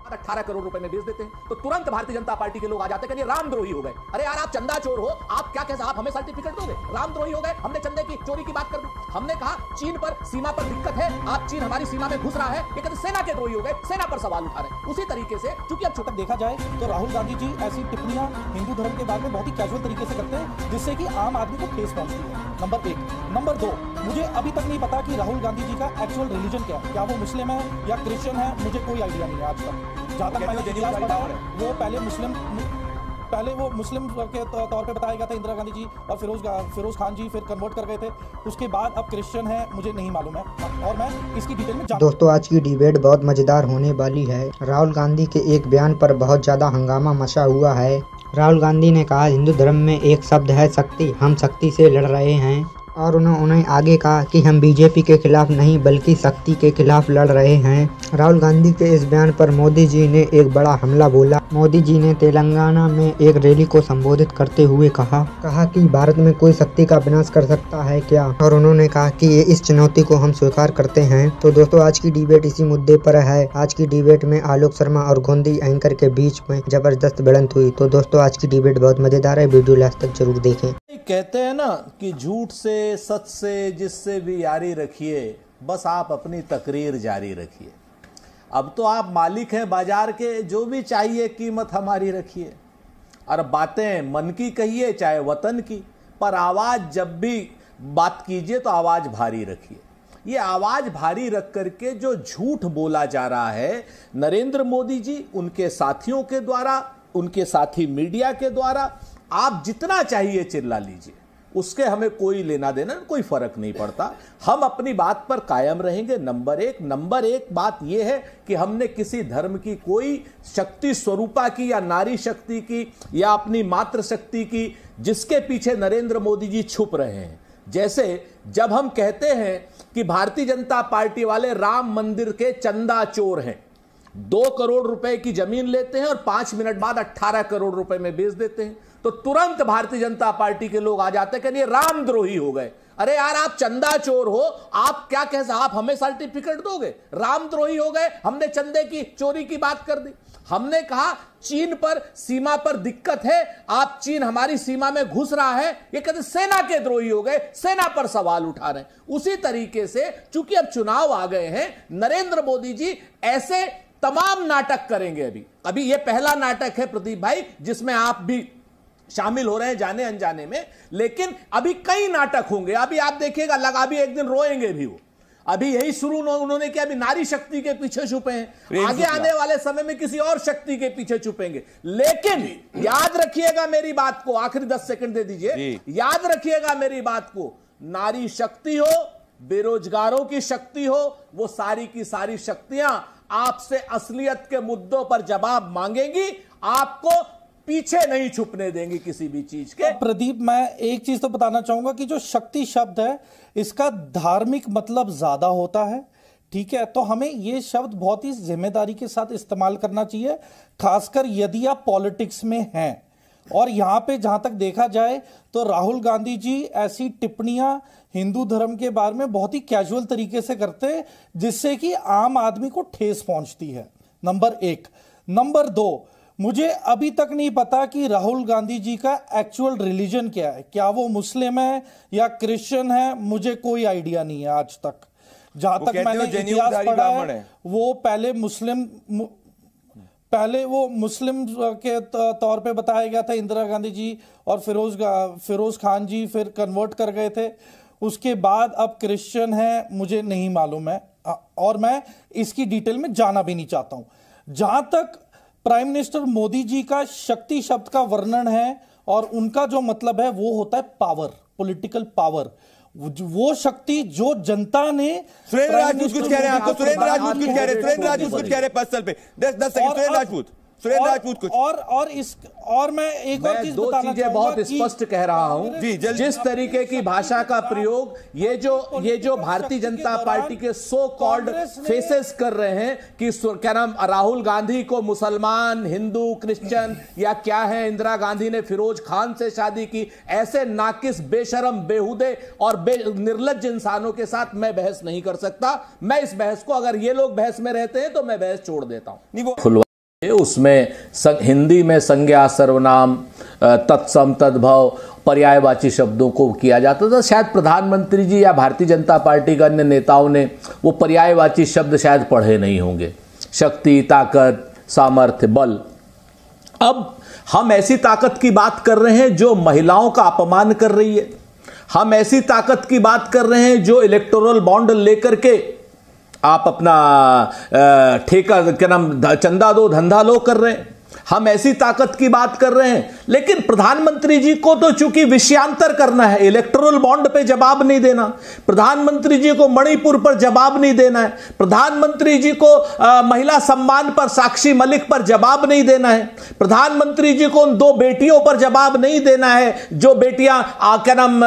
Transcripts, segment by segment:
18 करोड़ रुपए में बेच देते हैं तो तुरंत भारतीय जनता पार्टी के लोग आ जाते हैं कि रामद्रोही हो गए। अरे यार आप चंदा चोर हो, आप क्या कैसे आप हमें सर्टिफिकेट दोगे? रामद्रोही हो गए, हमने चंदे की चोरी की बात कर दी। हमने कहा चीन पर सीमा पर दिक्कत है, आप चीन हमारी सीमा में घुस रहा है, ये कहते सेना के द्रोही हो गए, सेना पर सवाल उठा रहे। उसी तरीके से चूंकि अब तक देखा जाए तो राहुल गांधी जी ऐसी टिप्पणियां हिंदू धर्म के बारे में बहुत ही कैजुअल तरीके से करते हैं जिससे कि आम आदमी को ठेस पहुंचती है। नंबर 1। नंबर 2, मुझे अभी तक नहीं पता कि राहुल गांधी जी का एक्चुअल रिलीजन क्या है, क्या वो मुस्लिम है या क्रिश्चियन है, मुझे कोई आइडिया नहीं है आज तक। जहाँ तक मैंने इतिहास पढ़ा है वो पहले वो मुस्लिम के तौर पे बताया गया था इंदिरा गांधी जी और फिरोज खान जी, फिर कन्वर्ट कर गए थे, उसके बाद अब क्रिश्चियन है, मुझे नहीं मालूम है और मैं इसकी डिटेल में दोस्तों आज की डिबेट बहुत मजेदार होने वाली है। राहुल गांधी के एक बयान पर बहुत ज्यादा हंगामा मचा हुआ है। राहुल गांधी ने कहा हिंदू धर्म में एक शब्द है शक्ति, हम शक्ति से लड़ रहे हैं। और उन्होंने आगे कहा कि हम बीजेपी के खिलाफ नहीं बल्कि शक्ति के खिलाफ लड़ रहे हैं। राहुल गांधी के इस बयान पर मोदी जी ने एक बड़ा हमला बोला। मोदी जी ने तेलंगाना में एक रैली को संबोधित करते हुए कहा कि भारत में कोई शक्ति का विनाश कर सकता है क्या, और उन्होंने कहा कि इस चुनौती को हम स्वीकार करते हैं। तो दोस्तों आज की डिबेट इसी मुद्दे पर है। आज की डिबेट में आलोक शर्मा और गोंदी एंकर के बीच में जबरदस्त भिड़ंत हुई। तो दोस्तों आज की डिबेट बहुत मजेदार है, वीडियो लास्ट तक जरूर देखें। कहते हैं ना कि झूठ से सच से जिससे भी यारी रखिए, बस आप अपनी तकरीर जारी रखिए। अब तो आप मालिक हैं बाजार के, जो भी चाहिए कीमत हमारी रखिए और बातें मन की कहिए चाहे वतन की, पर आवाज जब भी बात कीजिए तो आवाज भारी रखिए। ये आवाज भारी रख करके जो झूठ बोला जा रहा है नरेंद्र मोदी जी, उनके साथियों के द्वारा, उनके साथी मीडिया के द्वारा, आप जितना चाहिए चिल्ला लीजिए, उसके हमें कोई लेना देना, कोई फर्क नहीं पड़ता। हम अपनी बात पर कायम रहेंगे। नंबर एक बात यह है कि हमने किसी धर्म की कोई शक्ति स्वरूपा की या नारी शक्ति की या अपनी मातृ शक्ति की जिसके पीछे नरेंद्र मोदी जी छुप रहे हैं। जैसे जब हम कहते हैं कि भारतीय जनता पार्टी वाले राम मंदिर के चंदा चोर हैं, 2 करोड़ रुपए की जमीन लेते हैं और 5 मिनट बाद 18 करोड़ रुपए में बेच देते हैं, तो तुरंत भारतीय जनता पार्टी के लोग आ जाते हैं कि ये रामद्रोही हो गए। अरे यार आप चंदा चोर हो, आप क्या कैसे आप हमें सर्टिफिकेट दोगे? रामद्रोही हो गए, हमने चंदे की चोरी की बात कर दी। हमने कहा चीन पर सीमा पर दिक्कत है, आप चीन हमारी सीमा में घुस रहा है, ये कहते सेना के द्रोही हो गए, सेना पर सवाल उठा रहे हैं। उसी तरीके से चूंकि अब चुनाव आ गए हैं, नरेंद्र मोदी जी ऐसे तमाम नाटक करेंगे। अभी ये पहला नाटक है प्रदीप भाई जिसमें आप भी शामिल हो रहे हैं जाने अनजाने में, लेकिन अभी कई नाटक होंगे। अभी आप देखिएगा अभी एक दिन रोएंगे भी वो। अभी यही शुरू उन्होंने किया, अभी नारी शक्ति के पीछे छुपे हैं, आगे आने वाले समय में किसी और शक्ति के पीछे छुपेंगे। लेकिन याद रखिएगा मेरी बात को, आखिरी 10 सेकंड दे दीजिए, याद रखिएगा मेरी बात को, नारी शक्ति हो, बेरोजगारों की शक्ति हो, वो सारी की सारी शक्तियां आपसे असलियत के मुद्दों पर जवाब मांगेंगी, आपको पीछे नहीं छुपने देंगी किसी भी चीज के। तो प्रदीप मैं एक चीज तो बताना चाहूंगा कि जो शक्ति शब्द है इसका धार्मिक मतलब ज्यादा होता है, ठीक है, तो हमें ये शब्द बहुत ही जिम्मेदारी के साथ इस्तेमाल करना चाहिए, खासकर यदि आप पॉलिटिक्स में हैं। और यहां पे जहां तक देखा जाए तो राहुल गांधी जी ऐसी टिप्पणियां हिंदू धर्म के बारे में बहुत ही कैजुअल तरीके से करते हैं जिससे कि आम आदमी को ठेस पहुंचती है। नंबर 1। नंबर 2, मुझे अभी तक नहीं पता कि राहुल गांधी जी का एक्चुअल रिलीजन क्या है, क्या वो मुस्लिम है या क्रिश्चियन है, मुझे कोई आइडिया नहीं है आज तक। जहां तक मैंने इतिहास पढ़ा है वो पहले वो मुस्लिम के तौर पे बताया गया था इंदिरा गांधी जी और फिरोज खान जी, फिर कन्वर्ट कर गए थे, उसके बाद अब क्रिश्चियन है, मुझे नहीं मालूम है और मैं इसकी डिटेल में जाना भी नहीं चाहता हूं। जहां तक प्राइम मिनिस्टर मोदी जी का शक्ति शब्द का वर्णन है और उनका जो मतलब है वो होता है पावर, पॉलिटिकल पावर, वो शक्ति जो जनता ने। सुरेंद्र राजपूत कुछ कह रहे हैं आपको, सुरेंद्र राजपूत कुछ कह रहे हैं, सुरेंद्र राजपूत कुछ कह रहे हैं पर्सनल पे 10 सेकंड, सुरेंद्र राजपूत कुछ और मैं एक और चीज दो चीजें बहुत स्पष्ट कह रहा हूं। जिस तरीके की भाषा का प्रयोग ये जो भारतीय जनता पार्टी के सो कॉल्ड फेसेस कर रहे हैं कि क्या नाम राहुल गांधी को मुसलमान, हिंदू, क्रिश्चियन या क्या है, इंदिरा गांधी ने फिरोज खान से शादी की, ऐसे नाकिस, बेशरम, बेहुदे और निर्लज्ज इंसानों के साथ मैं बहस नहीं कर सकता। मैं इस बहस को, अगर ये लोग बहस में रहते हैं तो मैं बहस छोड़ देता हूं। उसमें हिंदी में संज्ञा सर्वनाम तत्सम तद्भव पर्यायवाची शब्दों को किया जाता था। शायद प्रधानमंत्री जी या भारतीय जनता पार्टी के अन्य नेताओं ने वो पर्यायवाची शब्द शायद पढ़े नहीं होंगे। शक्ति, ताकत, सामर्थ्य, बल। अब हम ऐसी ताकत की बात कर रहे हैं जो महिलाओं का अपमान कर रही है। हम ऐसी ताकत की बात कर रहे हैं जो इलेक्टोरल बॉन्ड लेकर के आप अपना ठेका क्या नाम चंदा दो धंधा लो कर रहे हैं। हम ऐसी ताकत की बात कर रहे हैं, लेकिन प्रधानमंत्री जी को तो चूंकि विषयांतर करना है, इलेक्टोरल बॉन्ड पे जवाब नहीं देना, प्रधानमंत्री जी को मणिपुर पर जवाब नहीं देना है, प्रधानमंत्री जी को महिला सम्मान पर साक्षी मलिक पर जवाब नहीं देना है, प्रधानमंत्री जी को उन 2 बेटियों पर जवाब नहीं देना है जो बेटियां क्या नाम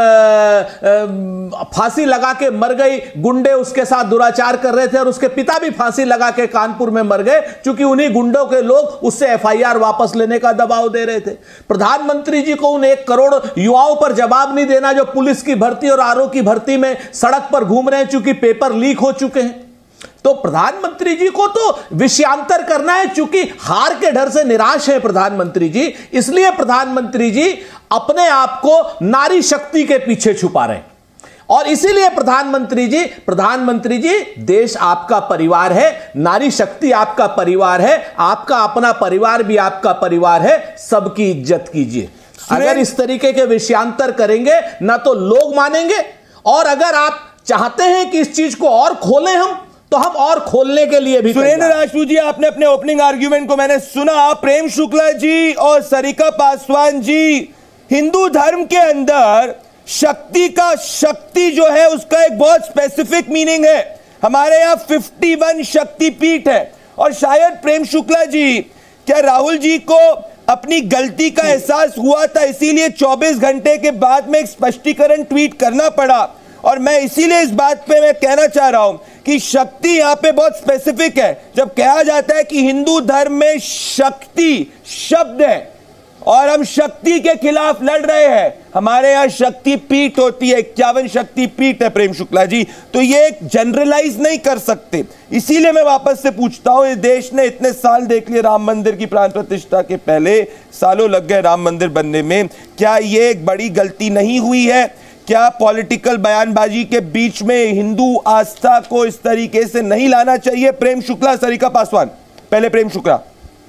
फांसी लगा के मर गई, गुंडे उसके साथ दुराचार कर रहे थे और उसके पिता भी फांसी लगा के कानपुर में मर गए, चूंकि उन्हीं गुंडों के लोग उससे FIR वापस लेने का दबाव दे रहे थे। प्रधानमंत्री जी को उन 1 करोड़ युवाओं पर जवाब नहीं देना जो पुलिस की भर्ती और आरओ की भर्ती में सड़क पर घूम रहे हैं, चूंकि पेपर लीक हो चुके हैं। तो प्रधानमंत्री जी को तो विषयांतर करना है, चूंकि हार के डर से निराश है प्रधानमंत्री जी, इसलिए प्रधानमंत्री जी अपने आप को नारी शक्ति के पीछे छुपा रहे हैं। और इसीलिए प्रधानमंत्री जी देश आपका परिवार है, नारी शक्ति आपका परिवार है, आपका अपना परिवार भी आपका परिवार है, सबकी इज्जत कीजिए। अगर इस तरीके के विषयांतर करेंगे ना तो लोग मानेंगे, और अगर आप चाहते हैं कि इस चीज को और खोलें तो हम और खोलने के लिए भी। सुरेंद्र राजपूत जी, आपने अपने ओपनिंग आर्ग्यूमेंट को मैंने सुना। प्रेम शुक्ला जी और सरिका पासवान जी, हिंदू धर्म के अंदर शक्ति जो है उसका एक बहुत स्पेसिफिक मीनिंग है। हमारे यहाँ 51 शक्तिपीठ है, और शायद प्रेम शुक्ला जी, क्या राहुल जी को अपनी गलती का एहसास हुआ था, इसीलिए 24 घंटे के बाद में एक स्पष्टीकरण ट्वीट करना पड़ा। और मैं इसीलिए इस बात पे मैं कहना चाह रहा हूं कि शक्ति यहां पे बहुत स्पेसिफिक है। जब कहा जाता है कि हिंदू धर्म में शक्ति शब्द है और हम शक्ति के खिलाफ लड़ रहे हैं, हमारे यहां शक्ति पीठ होती है, 51 शक्ति पीठ है प्रेम शुक्ला जी, तो ये एक जनरलाइज नहीं कर सकते। इसीलिए मैं वापस से पूछता हूं, इस देश ने इतने साल देख लिए राम मंदिर की प्राण प्रतिष्ठा के, पहले सालों लग गए राम मंदिर बनने में, क्या ये एक बड़ी गलती नहीं हुई है? क्या पॉलिटिकल बयानबाजी के बीच में हिंदू आस्था को इस तरीके से नहीं लाना चाहिए? प्रेम शुक्ला, सरिका पासवान, पहले प्रेम शुक्ला।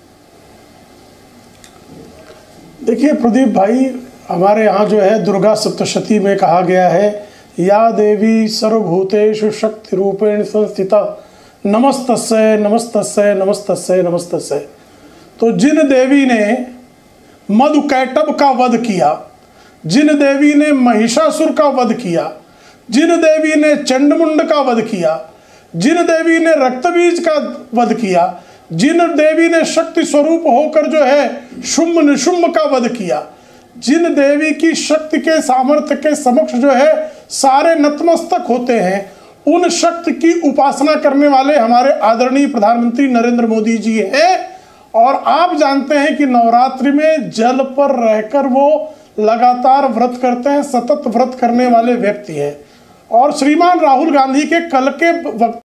देखिए प्रदीप भाई, हमारे यहाँ जो है दुर्गा सप्तशती में कहा गया है, या देवी सर्वभूतेषु शक्ति रूपेण संस्थिता नमस्तस्यै नमस्तस्यै नमस्तस्यै नमस्तस्यै। तो जिन देवी ने मधुकैटभ का वध किया, जिन देवी ने महिषासुर का वध किया, जिन देवी ने चंडमुंड का वध किया, जिन देवी ने रक्तबीज का वध किया, जिन देवी ने शक्ति स्वरूप होकर जो है शुंभ निशुंभ का वध किया, जिन देवी की शक्ति के सामर्थ्य के समक्ष जो है सारे नतमस्तक होते हैं, उन शक्ति की उपासना करने वाले हमारे आदरणीय प्रधानमंत्री नरेंद्र मोदी जी हैं। और आप जानते हैं कि नवरात्रि में जल पर रहकर वो लगातार व्रत करते हैं, सतत व्रत करने वाले व्यक्ति हैं। और श्रीमान राहुल गांधी के कल के वक्त